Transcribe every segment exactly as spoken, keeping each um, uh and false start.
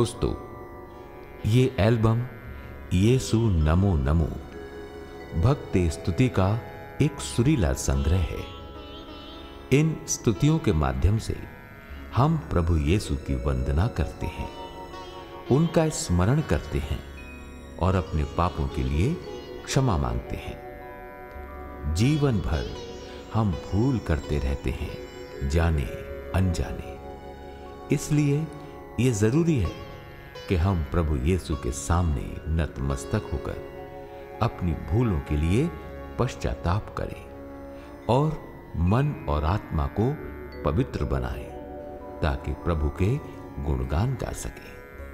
दोस्तों, ये एल्बम यीशु नमो नमो भक्ति स्तुति का एक सुरीला संग्रह है। इन स्तुतियों के माध्यम से हम प्रभु यीशु की वंदना करते हैं, उनका स्मरण करते हैं और अपने पापों के लिए क्षमा मांगते हैं। जीवन भर हम भूल करते रहते हैं, जाने अनजाने। इसलिए ये जरूरी है कि हम प्रभु यीशु के सामने नतमस्तक होकर अपनी भूलों के लिए पश्चाताप करें और मन और आत्मा को पवित्र बनाएं, ताकि प्रभु के गुणगान गा सकें।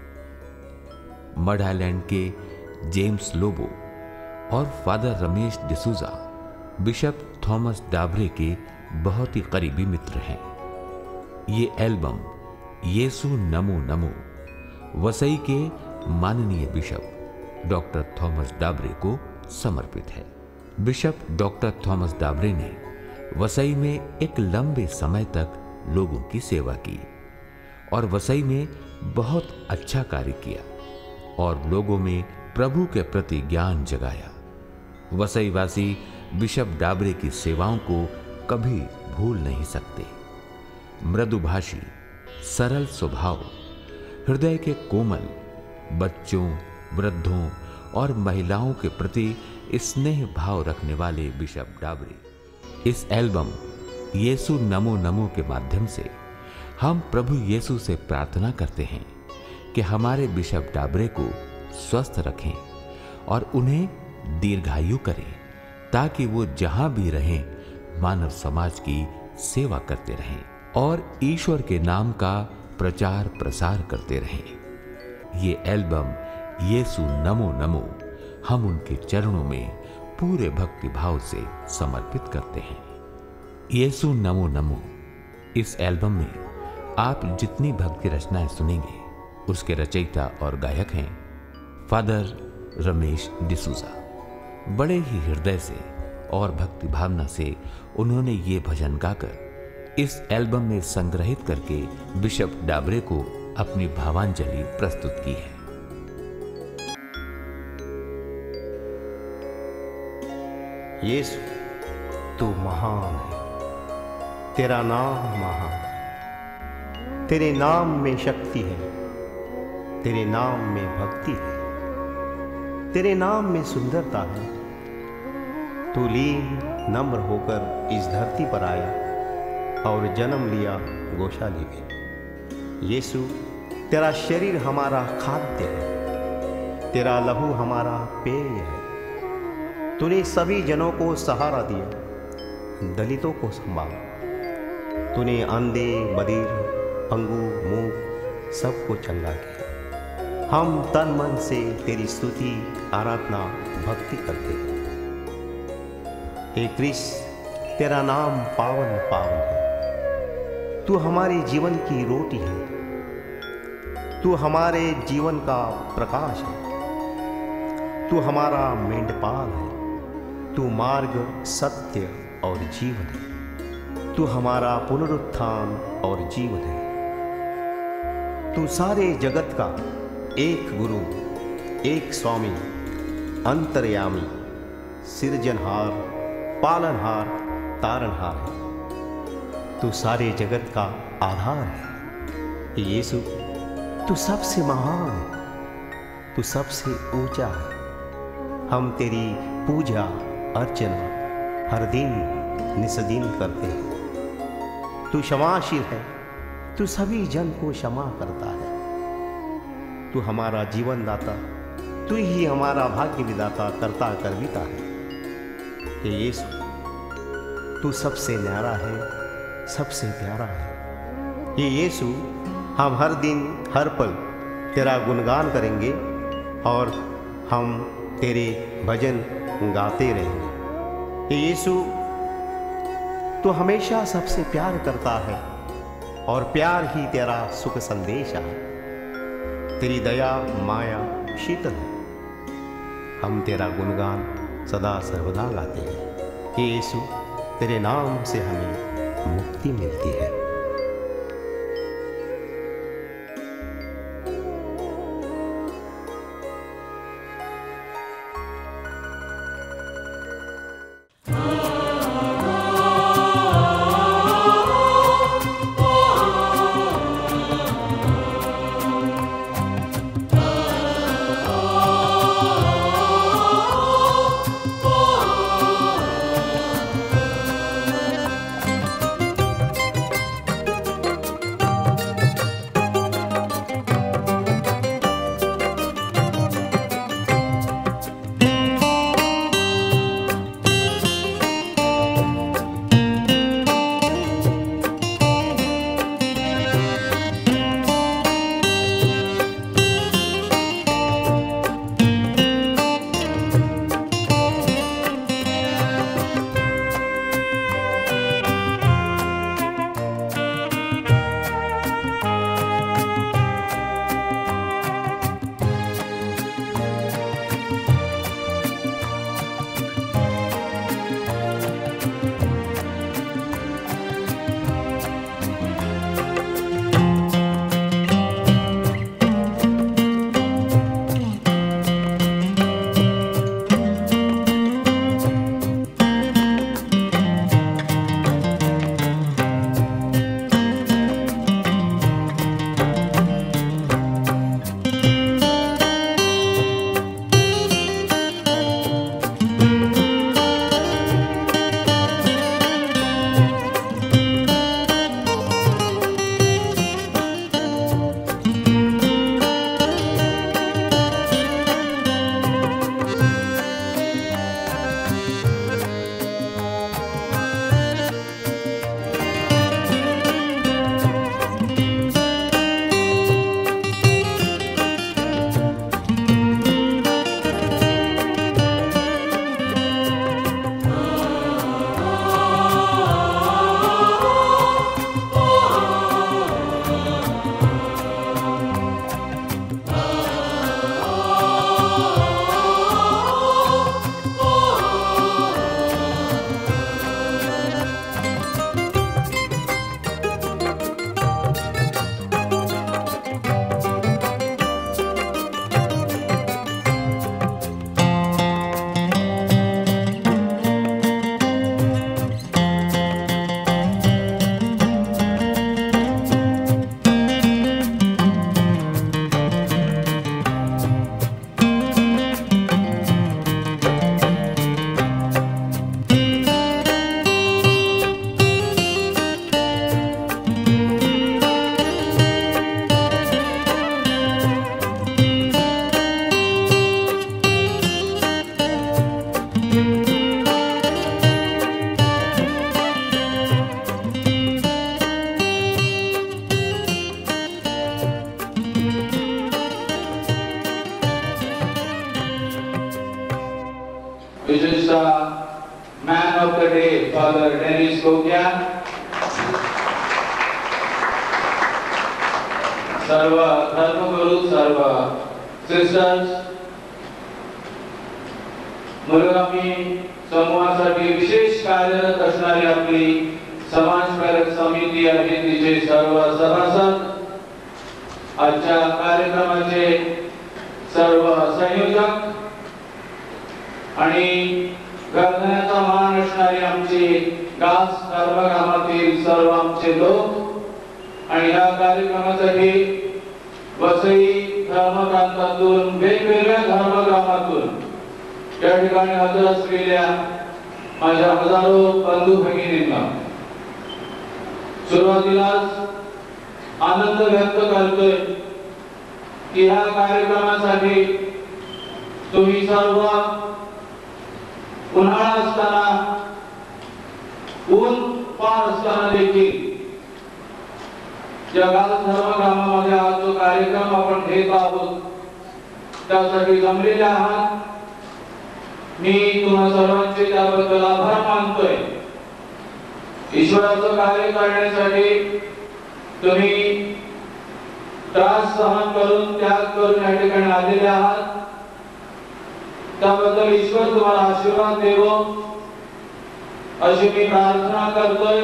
मड आइलैंड के जेम्स लोबो और father Ramesh D'Souza bishop Thomas Dabre के बहुत ही करीबी मित्र हैं। ये एल्बम यीशु नमो नमो वसई के माननीय बिशप डॉक्टर थॉमस डाबरे को समर्पित है। बिशप डॉक्टर थॉमस डाबरे ने वसई में एक लंबे समय तक लोगों की सेवा की और वसई में बहुत अच्छा कार्य किया और लोगों में प्रभु के प्रति ज्ञान जगाया। वसई वासी बिशप डाबरे की सेवाओं को कभी भूल नहीं सकते। मृदुभाषी, सरल स्वभाव, हृदय के कोमल, बच्चों, वृद्धों और महिलाओं के प्रति स्नेह भाव रखने वाले बिशप डाबरे इस एल्बम यीशु नमो नमो के माध्यम से हम प्रभु यीशु से प्रार्थना करते हैं कि हमारे बिशप डाबरे को स्वस्थ रखें और उन्हें दीर्घायु करें, ताकि वो जहां भी रहें मानव समाज की सेवा करते रहें और ईश्वर के नाम का प्रचार प्रसार करते रहें। ये एल्बम यीशु नमो नमो हम उनके चरणों में पूरे भक्ति भाव से समर्पित करते हैं। यीशु नमो नमो इस एल्बम में आप जितनी भक्ति रचनाएं सुनेंगे, उसके रचयिता और गायक हैं फादर रमेश डिसूजा। बड़े ही हृदय से और भक्ति भावना से उन्होंने ये भजन गाकर इस एल्बम में संग्रहित करके बिशप डाबरे को अपनी भावांजलि प्रस्तुत की है। यीशु, तू महान है, तेरा नाम महान है, तेरे नाम में शक्ति है, तेरे नाम में भक्ति है, तेरे नाम में सुंदरता है। तू लीन नम्र होकर इस धरती पर आया और जन्म लिया गोशाली में। यीशु, तेरा शरीर हमारा खाद्य है, तेरा लहू हमारा पेय है। तूने सभी जनों को सहारा दिया, दलितों को संभाला। तूने अंधे, बधिर, पंगु, मूक सबको चंगा किया। हम तन मन से तेरी स्तुति, आराधना, भक्ति करते हैं। हे कृष्ण, तेरा नाम पावन पावन है। तू हमारे जीवन की रोटी है, तू हमारे जीवन का प्रकाश है, तू हमारा मेंढपाल है, तू मार्ग, सत्य और जीवन है, तू हमारा पुनरुत्थान और जीवन है। तू सारे जगत का एक गुरु, एक स्वामी, अंतर्यामी, सिरजनहार, पालनहार, तारनहार है। तू सारे जगत का आधार है। यीशु, तू सबसे महान है, तू सबसे ऊंचा है। हम तेरी पूजा अर्चना हर दिन निस्दिन करते हैं। तू क्षमाशील है, तू सभी जन को क्षमा करता है। तू हमारा जीवन दाता, तू ही हमारा भाग्य विदाता, करता करविता है। हे यीशु, तू सबसे न्यारा है, सबसे प्यारा है। ये यीशु, हम हर दिन हर पल तेरा गुणगान करेंगे और हम तेरे भजन गाते रहेंगे। ये यीशु, तू हमेशा सबसे प्यार करता है और प्यार ही तेरा सुख संदेश है। तेरी दया माया शीतल है। हम तेरा गुणगान सदा सर्वदा गाते हैं। हे यीशु, तेरे नाम से हमें मुक्ति मिलती है। which is the man of the day, Father Dennis Kokia. सर्व धर्मगुरू, सर्व सिस्टर्स, मुलगामी समूहासाठी विशेष कार्यरत असणारी आपली समाजकारक समिती आहे, तिचे सर्व सभासद, आजच्या कार्यक्रमाचे सर्व संयोजक आणि घराण्याचा मान असणारी आमची गास धर्मग्रामातील सर्व आमचे लोक आणि या कार्यक्रमासाठी वसई धर्मप्रांतातून वेगवेगळ्या धर्मग्रामातून या ठिकाणी हजर असलेल्या माझ्या हजारो बंधू भगिनींना सुरुवातीलाच आनंद व्यक्त करतोय की ह्या कार्यक्रमासाठी तुम्ही सर्व उन्हाळा असताना, ऊन पार असताना देखील जगात धर्मग्रामामध्ये हा जो कार्यक्रम आपण घेत आहोत त्यासाठी जमलेले आहात. मी तुम्हा सर्वांचे त्याबद्दल आभार मानतोय. ईश्वराचं कार्य करण्यासाठी तुम्ही त्रास सहन करून, त्याग करून या ठिकाणी आलेले आहात. त्याबद्दल ईश्वर तुम्हाला आशीर्वाद देवो अशी मी प्रार्थना करतोय.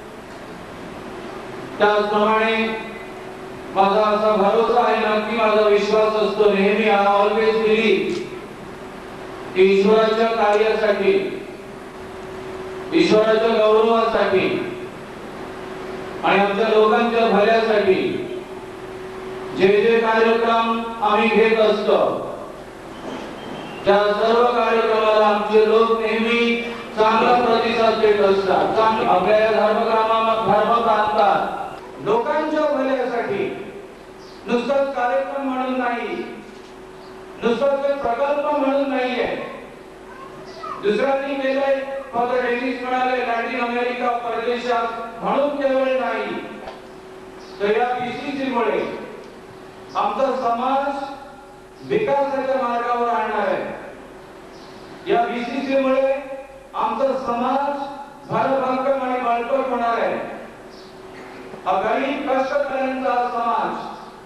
त्याचप्रमाणे माझा असा भरोसा आहे, नक्की माझा विश्वास असतो नेहमी, आय ऑलवेज बिलीव्ह, की ईश्वराच्या कार्यासाठी, ईश्वराच्या गौरवासाठी आणि आमच्या लोकांच्या भल्यासाठी जे जे कार्यक्रम आम्ही घेत असतो त्या सर्व कार्यक्रमाला आमचे लोक नेहमी चांगला प्रतिसाद देत असतात. आपल्या या धर्मग्रामात, धर्मप्रांतात लोकांच्या भल्यासाठी नुसतं कार्यक्रम म्हणून नाही, नुसतं प्रकल्प म्हणून नाहीये. दुसऱ्यांनी केलंय, फादर डेनिस म्हणाले लॅटिन अमेरिका परदेशात म्हणून केवळ नाही, तर या बीसीसी मुळे आमचा समाज विकासाच्या मार्गावर आणणार आहे. या बीसीसी मुळे आमचा समाज भरभक्कम आणि बळकट होणार आहे. हा गरीब कष्टकऱ्यांचा समाज,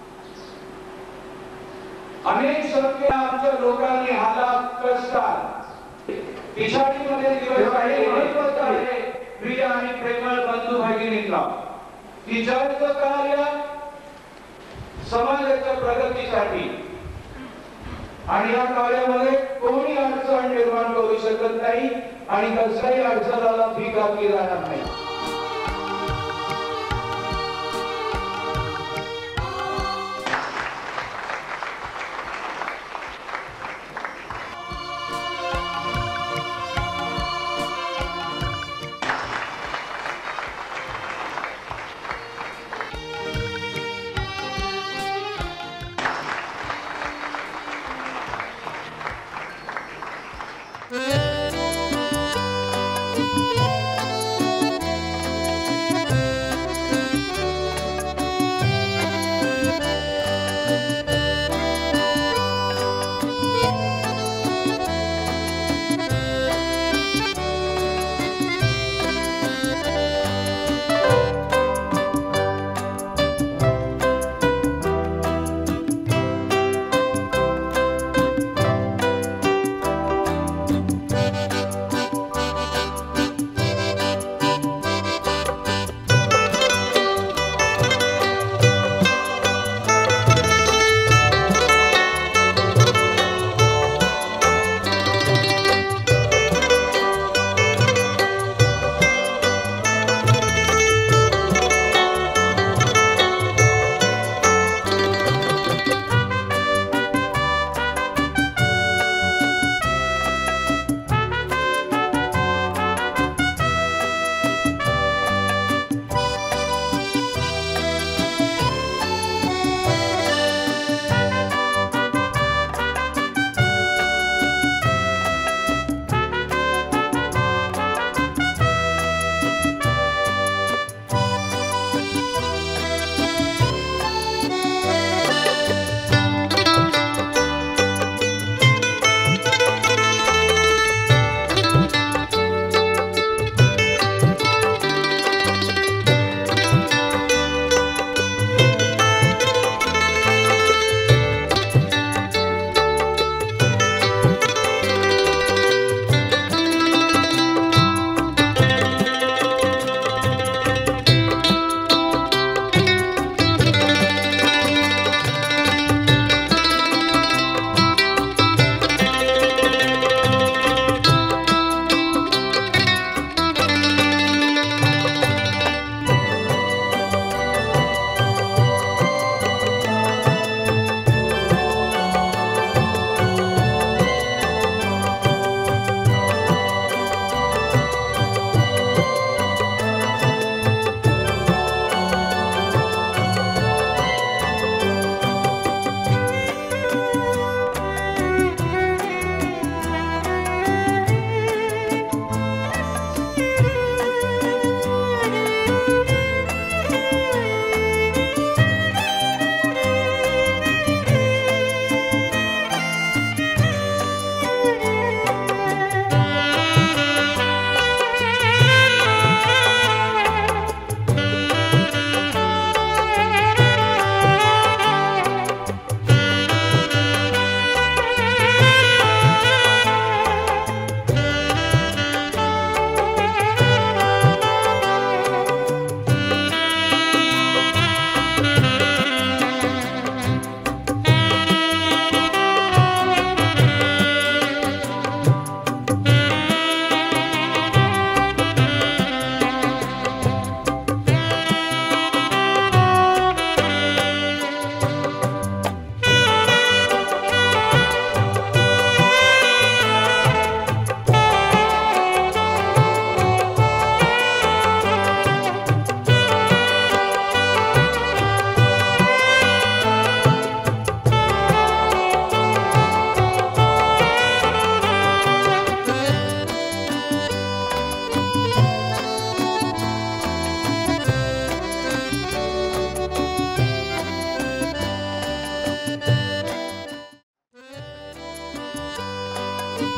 अनेक शतके आमच्या लोकांनी हालात कष्टात पिछाडीमध्ये दिवस आहे, महत्वाचं आहे प्रिय आणि प्रेमळ बंधू भगिनींना. तिच्याचं कार्य समाजाच्या प्रगतीसाठी आणि या कार्यामध्ये कोणी अडचण निर्माण करू शकत नाही आणि कसल्याही अडचणाला फी घातली जाणार नाही.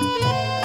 Thank you.